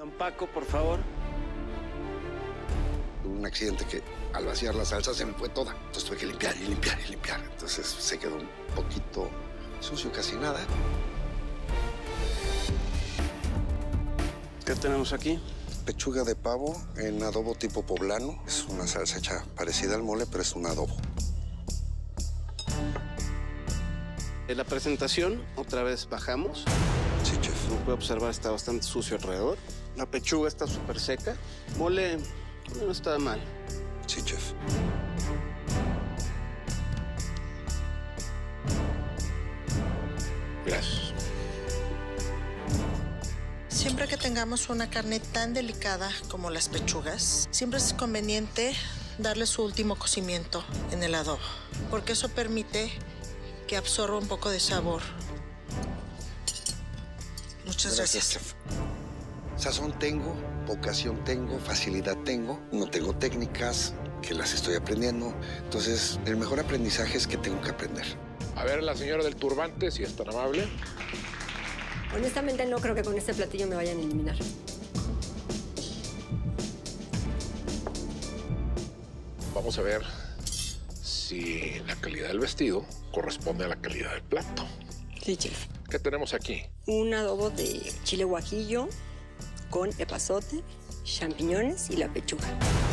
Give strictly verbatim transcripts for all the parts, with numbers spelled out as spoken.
Don Paco, por favor. Hubo un accidente que al vaciar la salsa se me fue toda. Entonces tuve que limpiar y limpiar y limpiar. Entonces se quedó un poquito sucio, casi nada. ¿Qué tenemos aquí? Pechuga de pavo en adobo tipo poblano. Es una salsa hecha parecida al mole, pero es un adobo. En la presentación, otra vez bajamos. Sí, chef. Como puede observar, está bastante sucio alrededor. La pechuga está súper seca. Mole no está mal. Sí, chef. Gracias. Siempre que tengamos una carne tan delicada como las pechugas, siempre es conveniente darle su último cocimiento en el adobo, porque eso permite que absorba un poco de sabor. Muchas gracias. gracias. Sazón tengo, vocación tengo, facilidad tengo, no tengo técnicas que las estoy aprendiendo. Entonces, el mejor aprendizaje es que tengo que aprender. A ver, la señora del turbante, si es tan amable. Honestamente, no creo que con este platillo me vayan a eliminar. Vamos a ver si la calidad del vestido corresponde a la calidad del plato. Sí, chef. ¿Qué tenemos aquí? Un adobo de chile guajillo con epazote, champiñones y la pechuga.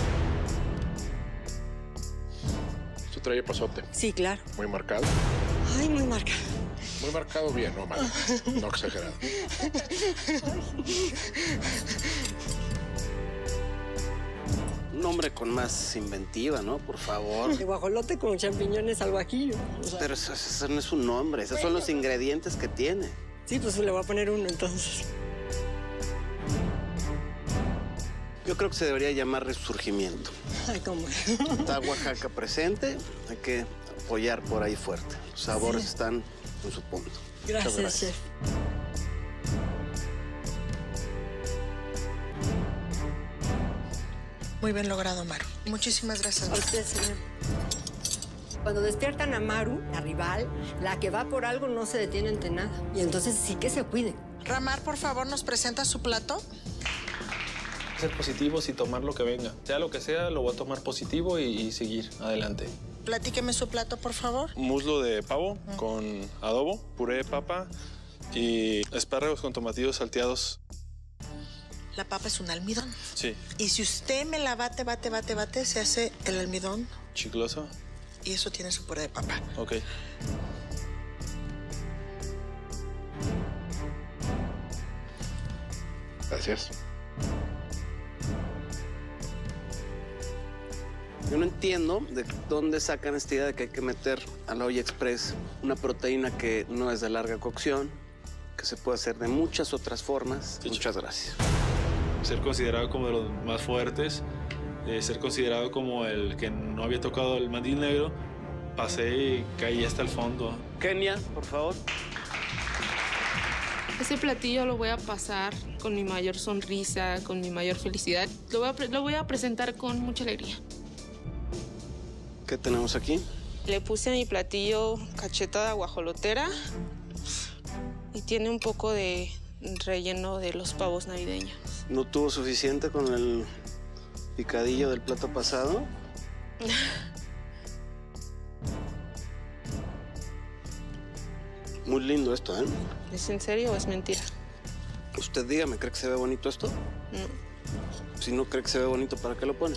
¿Esto trae epazote? Sí, claro. ¿Muy marcado? Ay, muy marcado. Muy marcado bien, no mal. No exagerado. Un hombre con más inventiva, ¿no? Por favor. De guajolote con champiñones al guajillo. O sea, Pero eso, eso no es un nombre, esos son los ingredientes que tiene. sí, pues le voy a poner uno entonces. Yo creo que se debería llamar resurgimiento. Ay, cómo. Está Oaxaca presente, hay que apoyar por ahí fuerte. Los sabores Sí. están en su punto. Gracias, Muchas gracias. chef. Muy bien logrado, Maru. Muchísimas gracias. A usted, señor. Cuando despiertan a Maru, la rival, la que va por algo no se detiene ante nada. Y entonces sí que se cuide. Ramar, por favor, ¿nos presenta su plato? Ser positivos y tomar lo que venga. Sea lo que sea, lo voy a tomar positivo y, y seguir adelante. Platíqueme su plato, por favor. Muslo de pavo con adobo, puré de papa y espárragos con tomatillos salteados. La papa es un almidón. Sí, Y si usted me la bate, bate, bate, bate, se hace el almidón chicloso. y eso tiene su puré de papa. Ok. Gracias. Yo no entiendo de dónde sacan esta idea de que hay que meter a la olla express una proteína que no es de larga cocción, que se puede hacer de muchas otras formas. Sí, Muchas gracias. Ser considerado como de los más fuertes, eh, ser considerado como el que no había tocado el mandil negro, pasé y caí hasta el fondo. Kenia, por favor. Ese platillo lo voy a pasar con mi mayor sonrisa, con mi mayor felicidad. Lo voy a, pre- lo voy a presentar con mucha alegría. ¿Qué tenemos aquí? Le puse a mi platillo cachetada guajolotera y tiene un poco de relleno de los pavos navideños. ¿No tuvo suficiente con el picadillo del plato pasado? Muy lindo esto, ¿eh? ¿Es en serio o es mentira? Usted dígame, ¿cree que se ve bonito esto? No. Si no cree que se ve bonito, ¿para qué lo pone?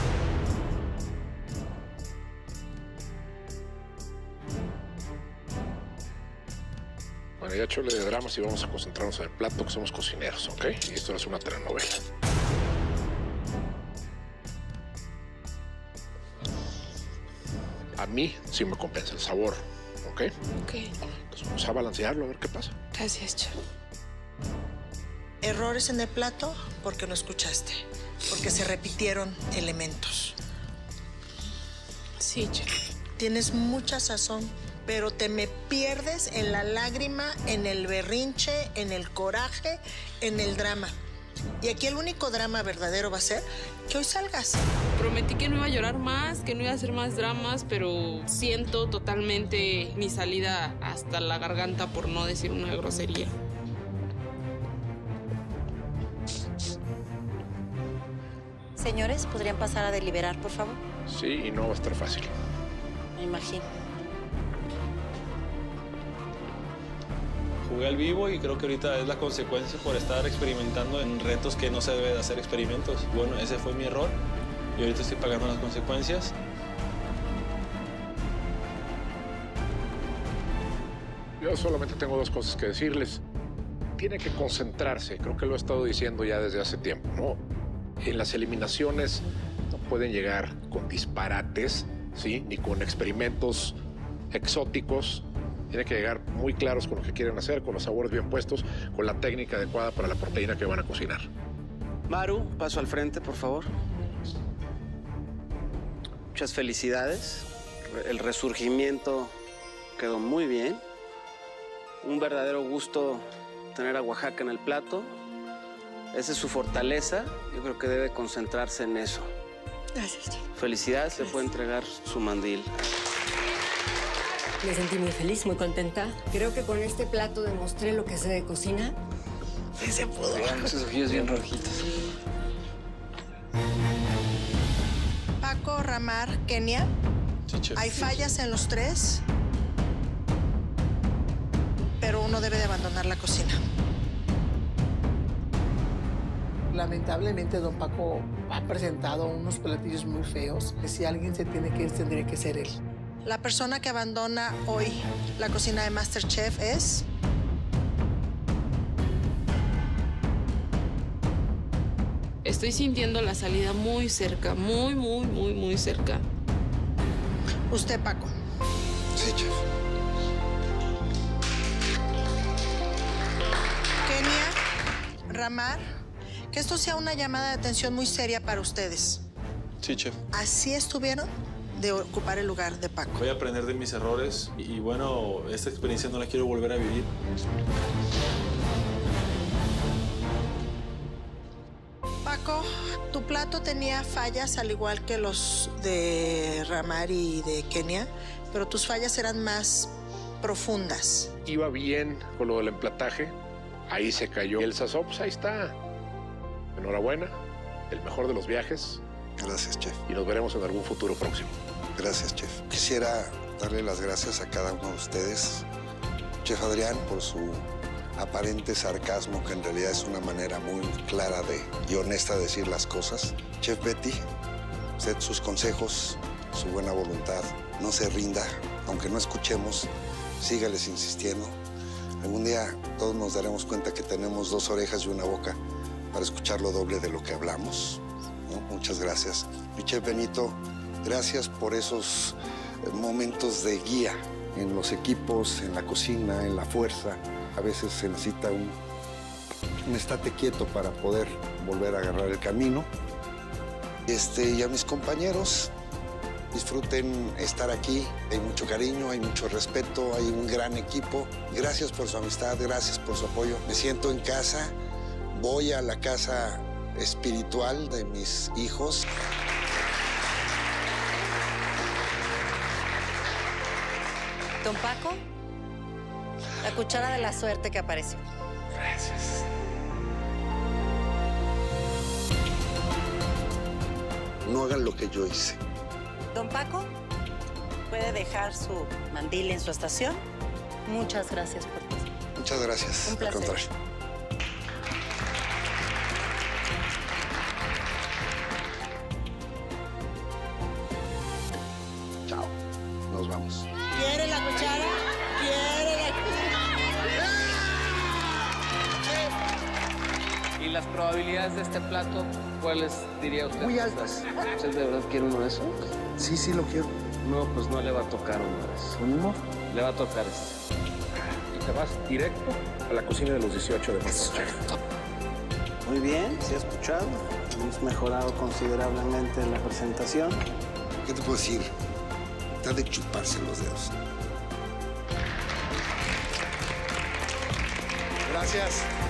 Bueno, ya chole de dramas y vamos a concentrarnos en el plato, que somos cocineros, ¿ok? Y esto no es una telenovela. A mí sí me compensa el sabor, ¿ok? Ok. Entonces vamos a balancearlo, a ver qué pasa. Gracias, chef. Errores en el plato porque no escuchaste, porque se repitieron elementos. Sí, chef. Tienes mucha sazón, pero te me pierdes en la lágrima, en el berrinche, en el coraje, en el drama. Y aquí el único drama verdadero va a ser que hoy salgas. Prometí que no iba a llorar más, que no iba a hacer más dramas, pero siento totalmente mi salida hasta la garganta, por no decir una grosería. Señores, ¿podrían pasar a deliberar, por favor? Sí, y no va a estar fácil. Me imagino. Jugué al vivo y creo que ahorita es la consecuencia por estar experimentando en retos que no se debe de hacer experimentos. Bueno, ese fue mi error y ahorita estoy pagando las consecuencias. Yo solamente tengo dos cosas que decirles. Tiene que concentrarse, creo que lo he estado diciendo ya desde hace tiempo, ¿no? En las eliminaciones no pueden llegar con disparates, ¿sí? Ni con experimentos exóticos. Tienen que llegar muy claros con lo que quieren hacer, con los sabores bien puestos, con la técnica adecuada para la proteína que van a cocinar. Maru, paso al frente, por favor. Muchas felicidades. El resurgimiento quedó muy bien. Un verdadero gusto tener a Oaxaca en el plato. Esa es su fortaleza. Yo creo que debe concentrarse en eso. Gracias. Felicidades, le puede entregar su mandil. Me sentí muy feliz, muy contenta. Creo que con este plato demostré lo que sé de cocina. Sí se pudo. Vean esos ojillos bien rojitos. Paco, Ramar, Kenia. Sí, chef. Hay fallas en los tres, pero uno debe de abandonar la cocina. Lamentablemente, don Paco ha presentado unos platillos muy feos. Que si alguien se tiene que ir, tendría que ser él. La persona que abandona hoy la cocina de MasterChef es... Estoy sintiendo la salida muy cerca, muy, muy, muy, muy cerca. Usted, Paco. Sí, chef. Kenia, Ramar, que esto sea una llamada de atención muy seria para ustedes. Sí, chef. ¿Así estuvieron de ocupar el lugar de Paco? Voy a aprender de mis errores y, y bueno, esta experiencia no la quiero volver a vivir. Paco, tu plato tenía fallas al igual que los de Ramar y de Kenia, pero tus fallas eran más profundas. Iba bien con lo del emplataje. Ahí se cayó el sazón, pues ahí está. Enhorabuena, el mejor de los viajes. Gracias, chef. Y nos veremos en algún futuro próximo. Gracias, chef. Quisiera darle las gracias a cada uno de ustedes. Chef Adrián, por su aparente sarcasmo, que en realidad es una manera muy clara de, y honesta de decir las cosas. Chef Betty, usted sus consejos, su buena voluntad. No se rinda, aunque no escuchemos, sígales insistiendo. Algún día todos nos daremos cuenta que tenemos dos orejas y una boca para escuchar lo doble de lo que hablamos, ¿no? Muchas gracias. Y Chef Benito, gracias por esos momentos de guía en los equipos, en la cocina, en la fuerza. A veces se necesita un, un estate quieto para poder volver a agarrar el camino. Este, y a mis compañeros, disfruten estar aquí. Hay mucho cariño, hay mucho respeto, hay un gran equipo. Gracias por su amistad, gracias por su apoyo. Me siento en casa, voy a la casa espiritual de mis hijos. Don Paco, la cuchara de la suerte que apareció. Gracias. No hagan lo que yo hice. Don Paco, puede dejar su mandil en su estación. Muchas gracias por todo. Muchas gracias. Un placer. Al contrario. Chao. Nos vamos. ¿Quiere la cuchara? ¿Quiere la cuchara? ¿Y las probabilidades de este plato, cuáles diría usted? Muy altas. ¿Usted de verdad quiere uno de esos? Sí, sí, lo quiero. No, pues no le va a tocar uno de esos. ¿Uno? Le va a tocar este. Y te vas directo a la cocina de los dieciocho de MasterChef. Muy bien, se ha escuchado. Hemos mejorado considerablemente la presentación. ¿Qué te puedo decir? Está de chuparse los dedos. Gracias.